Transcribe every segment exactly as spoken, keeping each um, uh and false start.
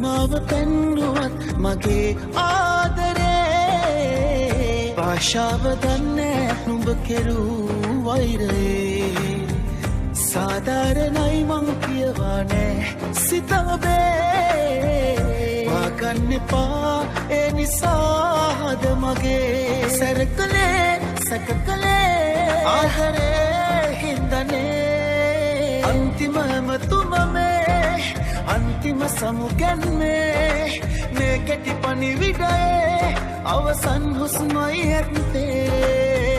සීමාව පෙන්නුවත් මගේ ආදරේ භාෂාව දන්නේ නුඹ කෙරූ වෛරේ සාධාරණයි මං කියවා නෑ සිත ඔබේ වාගන්න එපා ඒ නිසාද මගේ සැරකලේ සැකකලේ ආදරේ හින්දනේ අන්තිමම තුමමේ අන්තිම සමුගැන්මේ මේ කෙටි පණිවිඩයේ අවසන් හුස්මයි ඇත්තේ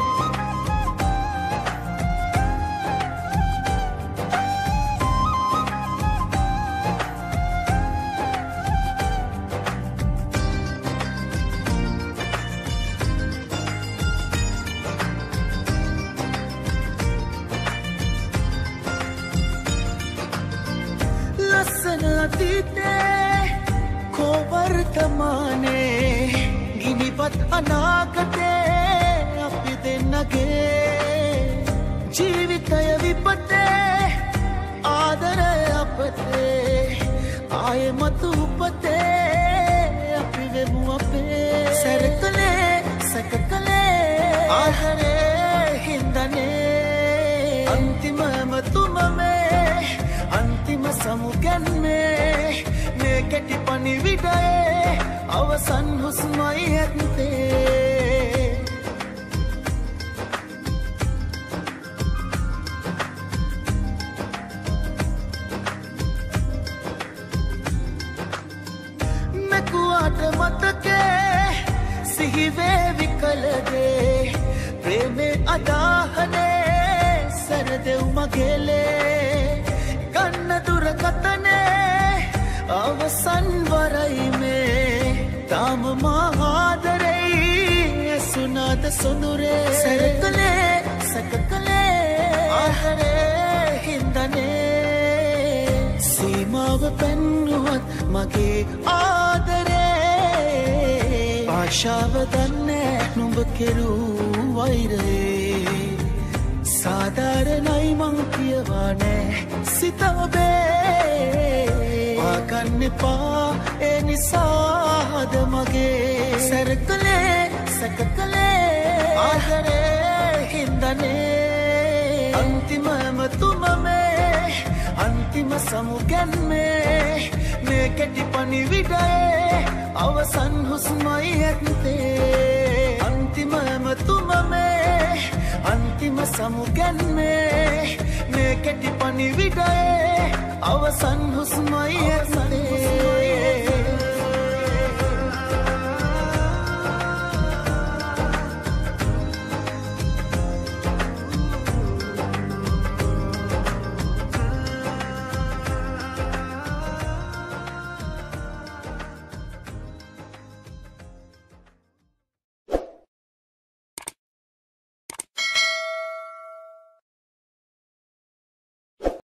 අතීතේ කෝ වර්තමානේ ගිනිපත් අනාගතේ අපි දෙන්නගේ ජීවිතය විපතේ ආදරය අපතේ ආයේ මතු උපතේ අපි වෙමු අපේ සැරකලේ සැකකලේ ආදරේ හින්දනේ අන්තිමම තුමමේ අන්තිම සමුගැන්මේ මේ කෙටි පණිවිඩයේ අවසන් හුස්මයි ඇත්තේ මෙකුවාට මතකේ සිහිවේවි කලදේ ප්‍රේමේ අදාහනේ සැරදෙව් මගේලේ ගන්න දුරකතනේ අවසන් වරයි මේ තාම මාදරෙයි ඇසුනාද සොඳුරේ සැරකලේ සැකකලේ ආදරේ හින්දනේ සීමාව පෙන්නුවත් මගේ ආදරේ භාෂාව දන්නේ නුඹ කෙරූ වෛරේ සාධාරණයි මං කියවා නෑ සිත ඔබේ වාගන්න එපා ඒ නිසාද මගේ සැරකලේ සැකකලේ ආදරේ හින්දනේ අන්තිමම තුමමේ අන්තිම සමුගැන්මේ මේ කෙටි පණිවිඩයේ අවසන් හුස්මයි ඇත්තේ අන්තිමම තුමමේ අන්තිම සමුගැන්මේ මේ කෙටි පණිවිඩයේ අවසන් හුස්මයි ඇත්තේ